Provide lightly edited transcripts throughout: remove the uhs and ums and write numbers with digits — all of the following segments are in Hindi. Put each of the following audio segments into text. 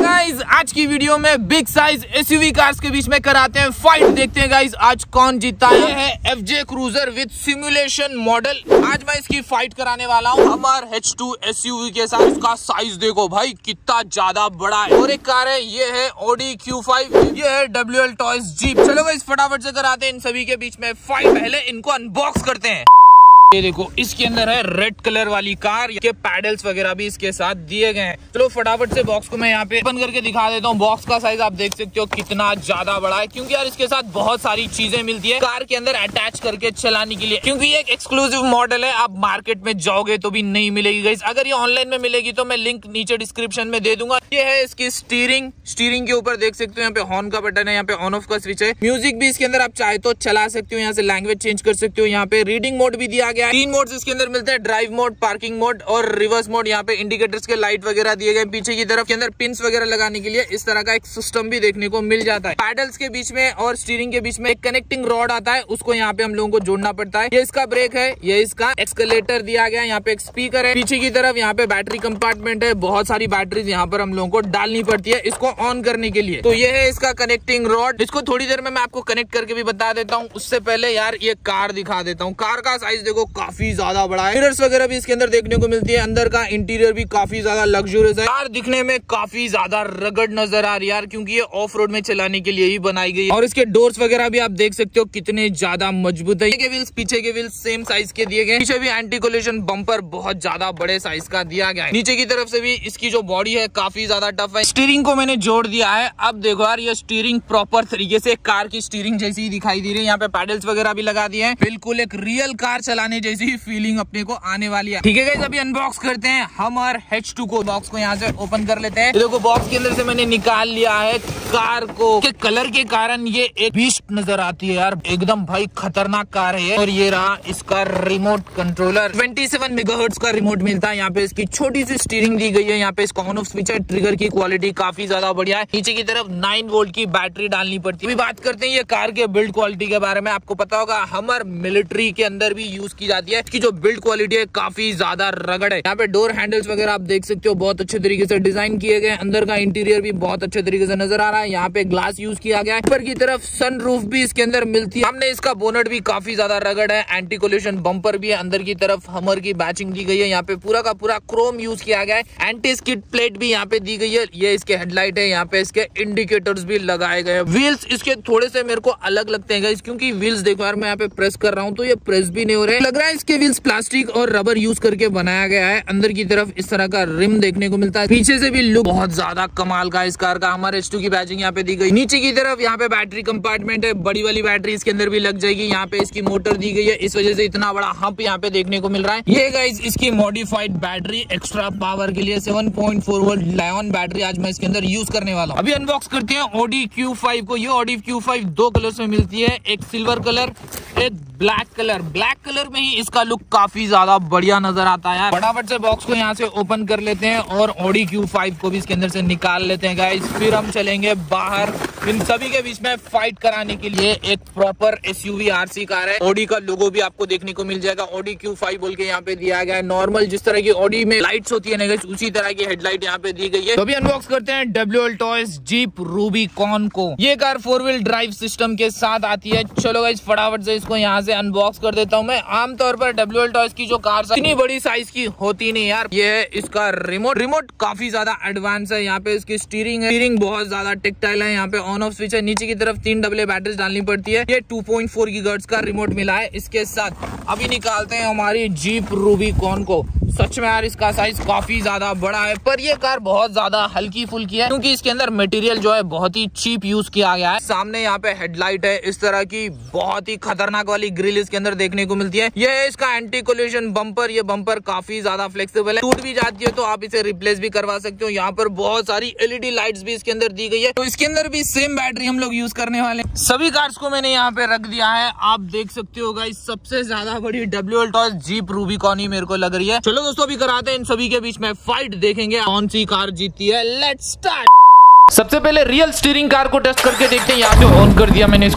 गाइस आज की वीडियो में बिग साइज एसयूवी कार्स के बीच में कराते हैं फाइट। देखते हैं गाइस आज कौन जीता है। FJ cruiser with simulation model. आज मैं इसकी फाइट कराने वाला हूँ हमार H2 एसयूवी के साथ। इसका साइज देखो भाई कितना ज्यादा बड़ा है। और एक कार है, ये है Audi Q5, ये है WL टॉयज जीप। चलो गाइस फटाफट से कराते हैं इन सभी के बीच में फाइट। पहले इनको अनबॉक्स करते हैं। ये देखो इसके अंदर है रेड कलर वाली कार, के पैडल्स वगैरह भी इसके साथ दिए गए हैं। चलो फटाफट से बॉक्स को मैं यहाँ पे ओपन करके दिखा देता हूँ। बॉक्स का साइज आप देख सकते हो कितना ज्यादा बड़ा है, क्योंकि यार इसके साथ बहुत सारी चीजें मिलती है कार के अंदर अटैच करके चलाने के लिए, क्योंकि ये एक एक्सक्लूसिव मॉडल है। आप मार्केट में जाओगे तो भी नहीं मिलेगी गाइस। अगर ये ऑनलाइन में मिलेगी तो मैं लिंक नीचे डिस्क्रिप्शन में दे दूंगा। ये है इसकी स्टीयरिंग के ऊपर देख सकते हो यहाँ पे हॉर्न का बटन है, यहाँ पे ऑन ऑफ का स्विच है। म्यूजिक भी इसके अंदर आप चाहे तो चला सकते हो, यहाँ से लैंग्वेज चेंज कर सकते हो। यहाँ पे रीडिंग मोड भी दिया गया है। 3 मोड इसके अंदर मिलते हैं, ड्राइव मोड, पार्किंग मोड और रिवर्स मोड। यहाँ पे इंडिकेटर्स के लाइट वगैरह दिए गए। पीछे की तरफ के अंदर पिन्स वगैरह लगाने के लिए इस तरह का एक सिस्टम भी देखने को मिल जाता है। पैडल्स के बीच में और स्टीयरिंग के बीच में एक कनेक्टिंग रॉड आता है, उसको यहाँ पे हम लोगों को जोड़ना पड़ता है। ये इसका ब्रेक है, ये इसका एक्सकलेटर दिया गया है। यहाँ पे एक स्पीकर है। पीछे की तरफ यहाँ पे बैटरी कंपार्टमेंट है। बहुत सारी बैटरीज यहाँ पर हम लोगों को डालनी पड़ती है इसको ऑन करने के लिए। तो ये है इसका कनेक्टिंग रॉड। इसको थोड़ी देर में मैं आपको कनेक्ट करके भी बता देता हूँ। उससे पहले यार ये कार दिखा देता हूँ। कार का साइज देखो काफी ज्यादा बड़ा है। मिरर्स वगैरह भी इसके अंदर देखने को मिलती है। अंदर का इंटीरियर भी काफी ज्यादा लग्जरियस है। कार दिखने में काफी ज्यादा रगड़ नजर आ रही है यार, क्योंकि ये ऑफ रोड में चलाने के लिए ही बनाई गई है। और इसके डोर्स वगैरह भी आप देख सकते हो कितने ज्यादा मजबूत है। पीछे के व्हील्स सेम साइज के दिए गए। पीछे भी एंटी कोलिजन बम्पर बहुत ज्यादा बड़े साइज का दिया गया है। नीचे की तरफ से भी इसकी जो बॉडी है काफी ज्यादा टफ है। स्टीयरिंग को मैंने जोड़ दिया है। अब देखो यार ये स्टीयरिंग प्रॉपर तरीके से कार की स्टीयरिंग जैसी ही दिखाई दे रही है। यहाँ पे पैडल्स वगैरह भी लगा दिए हैं। बिल्कुल एक रियल कार चलाने जैसी फीलिंग अपने को आने वाली है। ठीक है गाइस, अभी अनबॉक्स करते हैं हमारे H2 को। बॉक्स को यहाँ से ओपन कर लेते हैं। देखो बॉक्स के अंदर से मैंने निकाल लिया है कार को। के कलर के कारण ये एक बीस्ट नजर आती है यार, एकदम भाई खतरनाक कार है। और ये रहा इसका रिमोट कंट्रोलर। 27 मेगाहर्ट्ज का रिमोट मिलता है। यहाँ पे इसकी छोटी सी स्टीयरिंग दी गई है। यहाँ पे इसका ऑन ऑफ स्विच है। ट्रिगर की क्वालिटी काफी ज्यादा बढ़िया है। नीचे की तरफ 9 वोल्ट की बैटरी डालनी पड़ती है। अभी बात करते हैं ये कार के बिल्ड क्वालिटी के बारे में। आपको पता होगा हमर मिलिट्री के अंदर भी यूज की जाती है। इसकी जो बिल्ड क्वालिटी है काफी ज्यादा रगड़ है। यहाँ पे डोर हैंडल्स वगैरह आप देख सकते हो बहुत अच्छे तरीके से डिजाइन किए गए। अंदर का इंटीरियर भी बहुत अच्छे तरीके से नजर आ रहा है। यहाँ पे ग्लास यूज किया गया है। ऊपर की तरफ सन रूफ भी इसके अंदर मिलती है। हमने इसका बोनट भी काफी ज्यादा रगड़ है। एंटी कोलिजन बम्पर भी है। अंदर की तरफ हमर की बैचिंग दी गई है। यहाँ पे पूरा का पूरा क्रोम यूज किया गया है। एंटी स्किड प्लेट भी यहाँ पे दी गई है। ये इसके हेडलाइट है। यहाँ पे इसके इंडिकेटर्स भी लगाए गए हैं। व्हील्स इसके थोड़े से मेरे को अलग लगते हैं गाइस, क्योंकि व्हील्स देखो यार मैं यहाँ पे प्रेस कर रहा हूँ तो ये प्रेस भी नहीं हो रहे। लग रहा है इसके व्हील्स प्लास्टिक और रबर यूज करके बनाया गया है। अंदर की तरफ इस तरह का रिम देखने को मिलता है। पीछे से भी लुक बहुत ज्यादा कमाल का इस कार का। हमारे H2 की बैचिंग यहाँ पे दी गई। नीचे की तरफ यहाँ पे बैटरी कंपार्टमेंट है। बड़ी वाली बैटरी इसके अंदर भी लग जाएगी। यहाँ पे इसकी मोटर दी गई है, इस वजह से इतना बड़ा हंप यहाँ पे देखने को मिल रहा है। ये गाइस इसकी मॉडिफाइड बैटरी एक्स्ट्रा पावर के लिए 7.4 वोल्ट लायन बैटरी आज मैं इसके अंदर यूज करने वाला हूँ। अभी अनबॉक्स करते हैं Audi Q5 को। ये Audi Q5 2 कलर्स में मिलती है, एक सिल्वर कलर, एक ब्लैक कलर। ब्लैक कलर में ही इसका लुक काफी ज्यादा बढ़िया नजर आता है। फटाफट से बॉक्स को यहाँ से ओपन कर लेते हैं और Audi Q5 को भी इसके अंदर से निकाल लेते हैं गाइस। फिर हम चलेंगे बाहर इन सभी के बीच में फाइट कराने के लिए। एक प्रॉपर SUV RC कार है। Audi का लोगो भी आपको देखने को मिल जाएगा। Audi Q5 बोल के यहाँ पे दिया गया है। नॉर्मल जिस तरह की Audi में लाइट्स होती है ना गाइस, उसी तरह की हेडलाइट यहाँ पे दी गई है। तो अभी अनबॉक्स करते हैं WL टॉयज जीप रूबिकॉन को। ये कार 4 व्हील ड्राइव सिस्टम के साथ आती है। चलो गाइस फटाफट से इसको यहाँ से अनबॉक्स कर देता हूँ मैं। आमतौर पर WL टॉयज की जो कार इतनी बड़ी साइज की होती नहीं यार। ये है इसका रिमोट काफी ज्यादा एडवांस है। यहाँ पे इसकी स्टीयरिंग है। स्टीयरिंग बहुत ज्यादा टेक्टाइल है। यहाँ पे ऑन ऑफ स्विच है। नीचे की तरफ 3 डबल बैटरीज डालनी पड़ती है। ये 2.4 गीगाहर्ट्ज का रिमोट मिला है इसके साथ। अभी निकालते हैं हमारी जीप रूबिकॉन को। सच में यार इसका साइज काफी ज्यादा बड़ा है, पर ये कार बहुत ज्यादा हल्की फुल्की है, क्योंकि इसके अंदर मटेरियल जो है बहुत ही चीप यूज किया गया है। सामने यहाँ पे हेडलाइट है इस तरह की, बहुत ही खतरनाक वाली ग्रिल इसके अंदर देखने को मिलती है। ये है इसका एंटी कोलिजन बम्पर। ये बम्पर काफी ज्यादा फ्लेक्सिबल है, टूट भी जाती है तो आप इसे रिप्लेस भी करवा सकते हो। यहाँ पर बहुत सारी LED लाइट्स भी इसके अंदर दी गई है। तो इसके अंदर भी सेम बैटरी हम लोग यूज करने वाले। सभी कार्स को मैंने यहाँ पे रख दिया है। आप देख सकते हो गाइस सबसे ज्यादा बड़ी WL टॉयज जीप रूबिकॉन ही मेरे को लग रही है। चलो दोस्तों अभी कराते हैं इन सभी के बीच में फाइट। देखेंगे कौन सी कार जीतती है। Let's start. सबसे पहले रियल स्टीयरिंग कार को टेस्ट करके देखते हैं। यहाँ पे ऑन कर दिया मैंने इसको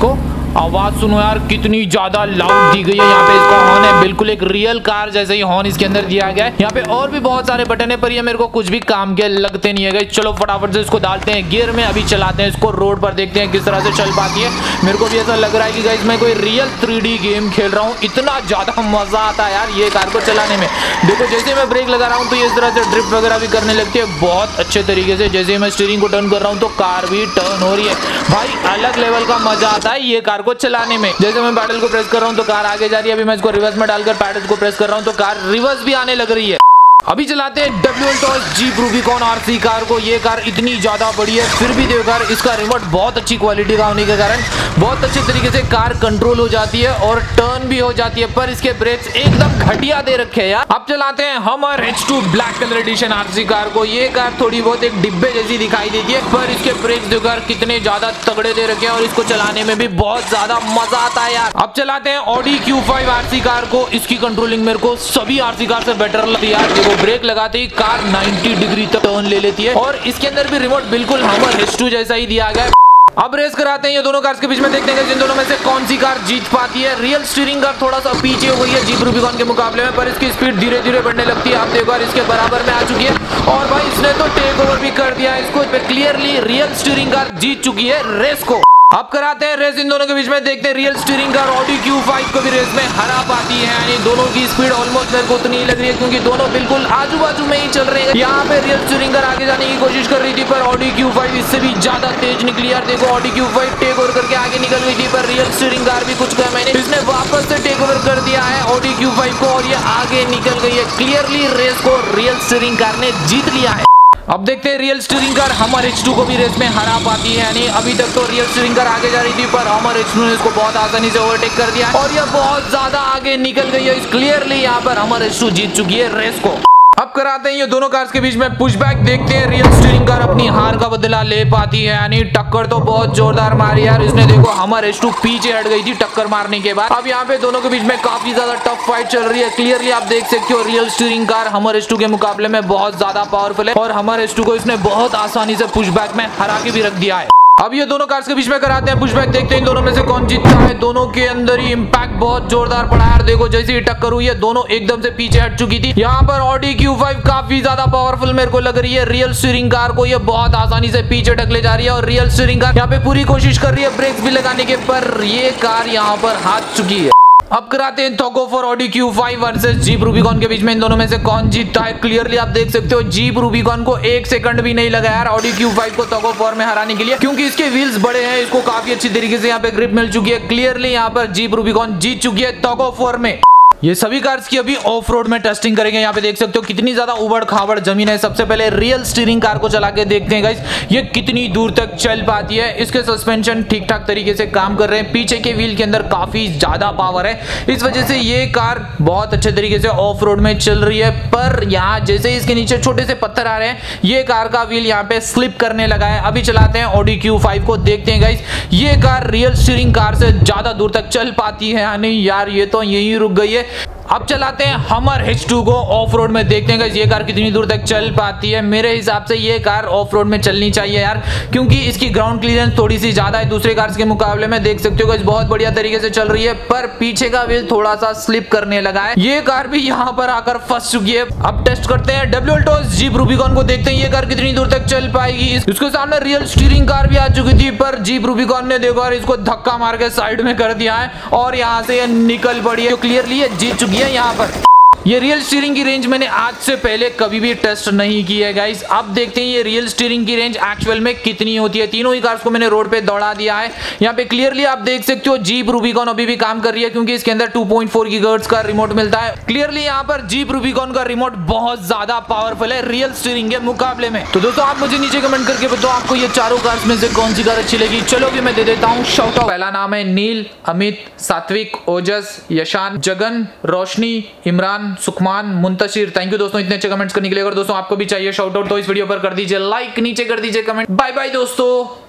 आवाज सुनो यार, कितनी ज्यादा लाउड दी गई है। यहाँ पे इसका हॉर्न है, बिल्कुल एक रियल कार जैसे ही हॉर्न इसके अंदर दिया गया है। यहाँ पे और भी बहुत सारे बटन है, पर ये मेरे को कुछ भी काम के लगते नहीं है। चलो फटाफट से इसको डालते हैं गियर में, अभी चलाते हैं इसको रोड पर, देखते हैं किस तरह से चल पाती है। मेरे को भी ऐसा लग रहा है कि गाइस मैं कोई रियल 3D गेम खेल रहा हूँ। इतना ज्यादा मजा आता है यार ये कार को चलाने में। देखो जैसे मैं ब्रेक लगा रहा हूँ तो ये इस तरह से ड्रिफ्ट वगैरह भी करने लगती है बहुत अच्छे तरीके से। जैसे मैं स्टीयरिंग को टर्न कर रहा हूँ तो कार भी टर्न हो रही है। भाई अलग लेवल का मजा आता है ये कार को चलाने में। जैसे मैं पैडल को प्रेस कर रहा हूँ तो कार आगे जा रही है। अभी मैं इसको रिवर्स में डालकर पैडल को प्रेस कर रहा हूँ तो कार रिवर्स भी आने लग रही है। अभी चलाते हैं WLTOS jeep Rubicon RC car को। ये कार इतनी ज्यादा बड़ी है, फिर भी देखो यार इसका रिमोट बहुत अच्छी क्वालिटी का होने के कारण बहुत अच्छे तरीके से कार कंट्रोल हो जाती है और टर्न भी हो जाती है, पर इसके ब्रेक्स एकदम घटिया दे रखे हैं यार। अब चलाते हैं Hummer H2 black colour edition RC car को। ये कार थोड़ी बहुत एक डिब्बे जैसी दिखाई देती है, पर इसके ब्रेक्स देखो यार कितने ज्यादा तगड़े दे रखे हैं और इसको चलाने में भी बहुत ज्यादा मजा आता है यार। अब चलाते हैं Audi Q5 RC कार को। इसकी कंट्रोलिंग मेरे को सभी RC कार से बेटर लगती है यार। देखो ब्रेक लगाते ही कार 90 डिग्री तक टर्न ले लेती है और इसके अंदर भी रिमोट बिल्कुल हमर H2 जैसा ही दिया गया है। अब रेस कराते हैं ये दोनों कार्स के बीच में, देखते हैं कि इन दोनों में से कौन सी कार जीत पाती है। रियल स्टीयरिंग कार थोड़ा सा पीछे हो गई है जीप रूबिकॉन के मुकाबले में, पर इसकी स्पीड धीरे धीरे बढ़ने लगती है। आप देखो यार इसके बराबर में आ चुकी है और भाई इसने तो टेक ओवर भी कर दिया है इसको। क्लियरली रियल स्टीयरिंग कार जीत चुकी है रेस को। अब कराते हैं रेस इन दोनों के बीच में, देखते हैं real steering car Audi Q5 को भी रेस में हरा पाती है। यानी दोनों की स्पीड ऑलमोस्ट मेरे को उतनी ही लग रही है क्योंकि दोनों बिल्कुल आजू बाजू में ही चल रहे हैं। यहाँ पे रियल स्टीयरिंग कार आगे जाने की कोशिश कर रही थी, पर Audi Q5 इससे भी ज्यादा तेज निकली यार। देखो Audi Q5 टेक ओवर करके आगे निकल गई थी, पर रियल स्टीयरिंग कार भी कुछ कहा मैंने, इसने वापस से टेक ओवर कर दिया है Audi Q5 को और ये आगे निकल गई है। क्लियरली रेस को रियल स्टीयरिंग कार ने जीत लिया है। अब देखते हैं रियल स्टीयरिंग कार हमर H2 को भी रेस में हरा पाती है। यानी अभी तक तो रियल स्टीयरिंग कार आगे जा रही थी, पर हमर H2 ने इसको बहुत आसानी से ओवरटेक कर दिया और यह बहुत ज्यादा आगे निकल गई है। क्लियरली यहाँ पर हमर H2 जीत चुकी है रेस को। अब कराते हैं ये दोनों कार्स के बीच में पुशबैक, देखते हैं रियल स्टीयरिंग कार अपनी हार का बदला ले पाती है। यानी टक्कर तो बहुत जोरदार मारी यार इसने। देखो हमर H2 पीछे हट गई थी टक्कर मारने के बाद। अब यहाँ पे दोनों के बीच में काफी ज्यादा टफ फाइट चल रही है। क्लियरली आप देख सकते हो रियल स्टीयरिंग कार हमर H2 के मुकाबले में बहुत ज्यादा पावरफुल है और हमर H2 को इसने बहुत आसानी से पुशबैक में हरा के भी रख दिया है। अब ये दोनों कार्स के बीच में कराते हैं पुशबैक, देखते हैं इन दोनों में से कौन जीतता है। दोनों के अंदर ही इंपैक्ट बहुत जोरदार पड़ा यार। देखो जैसे ही टक्कर हुई है दोनों एकदम से पीछे हट चुकी थी। यहाँ पर Audi Q5 काफी ज्यादा पावरफुल मेरे को लग रही है। रियल स्टीयरिंग कार को ये बहुत आसानी से पीछे ढकले जा रही है और रियल स्टीयरिंग कार यहाँ पे पूरी कोशिश कर रही है ब्रेक्स भी लगाने के, पर ये कार यहाँ पर हार चुकी है। अब कराते हैं tug of for Audi Q5 versus jeep Rubicon के बीच में, इन दोनों में से कौन जीतता है। क्लियरली आप देख सकते हो जीप रूबिकॉन को 1 सेकंड भी नहीं लगा यार Audi Q5 को टग ऑफ वॉर में हराने के लिए, क्योंकि इसके व्हील्स बड़े हैं, इसको काफी अच्छी तरीके से यहाँ पे ग्रिप मिल चुकी है। क्लियरली यहाँ पर जीप रूबिकॉन जीत चुकी है टग ऑफ वॉर में। ये सभी कार्स की अभी ऑफ रोड में टेस्टिंग करेंगे। यहाँ पे देख सकते हो कितनी ज्यादा उबड़ खाबड़ जमीन है। सबसे पहले रियल स्टीयरिंग कार को चला के देखते हैं गाइस ये कितनी दूर तक चल पाती है। इसके सस्पेंशन ठीक ठाक तरीके से काम कर रहे हैं, पीछे के व्हील के अंदर काफी ज्यादा पावर है, इस वजह से ये कार बहुत अच्छे तरीके से ऑफ रोड में चल रही है। पर यहाँ जैसे इसके नीचे छोटे से पत्थर आ रहे हैं ये कार का व्हील यहाँ पे स्लिप करने लगा है। अभी चलाते हैं Audi Q5 को, देखते हैं गाइस ये कार रियल स्टीयरिंग कार से ज्यादा दूर तक चल पाती है या नहीं। यार ये तो यही रुक गई है। अब चलाते हैं हमर H2 को ऑफ रोड में, देखते हैं ये कार कितनी दूर तक चल पाती है। मेरे हिसाब से ये कार ऑफ रोड में चलनी चाहिए यार, क्योंकि इसकी ग्राउंड क्लियरेंस थोड़ी सी ज्यादा है दूसरे कार्स के मुकाबले में। देख सकते हो बहुत बढ़िया तरीके से चल रही है, पर पीछे का व्हील थोड़ा सा स्लिप करने लगा है। ये कार भी यहाँ पर आकर फंस चुकी है। अब टेस्ट करते हैं WLTOS जीप रूबिकॉन को, देखते हैं ये कार कितनी दूर तक चल पाएगी। इसके सामने रियल स्टीयरिंग कार भी आ चुकी थी, पर जीप रूबिकॉन ने देखो यार इसको धक्का मार के साइड में कर दिया है और यहाँ से ये निकल पड़ी है। तो क्लियरली ये जीत चुकी है यहाँ पर। ये रियल स्टीयरिंग की रेंज मैंने आज से पहले कभी भी टेस्ट नहीं की है गाइस। अब देखते हैं ये रियल स्टीयरिंग की रेंज एक्चुअल में कितनी होती है। तीनों ही कार्स को मैंने रोड पे दौड़ा दिया है। यहाँ पे क्लियरली आप देख सकते हो जीप रूबिकॉन अभी भी काम कर रही है, क्योंकि इसके अंदर 2.4 गीगाहर्ट्ज का रिमोट मिलता है। क्लियरली यहाँ पर जीप रूबिकॉन का रिमोट बहुत ज्यादा पावरफुल है रियल स्टीयरिंग के मुकाबले में। तो दोस्तों आप मुझे नीचे कमेंट करके बताओ आपको ये चारों कार्स में से कौन सी कार अच्छी लगी। चलो भी मैं दे देता हूँ शाउट आउट। पहला नाम है नील, अमित, सात्विक, ओजस, यशान, जगन, रोशनी, इमरान, सुखमान, मुंतशिर। थैंक यू दोस्तों इतने अच्छे कमेंट्स करने के लिए। अगर दोस्तों आपको भी चाहिए शाउट आउट तो इस वीडियो पर कर दीजिए लाइक, नीचे कर दीजिए कमेंट। बाय बाय दोस्तों।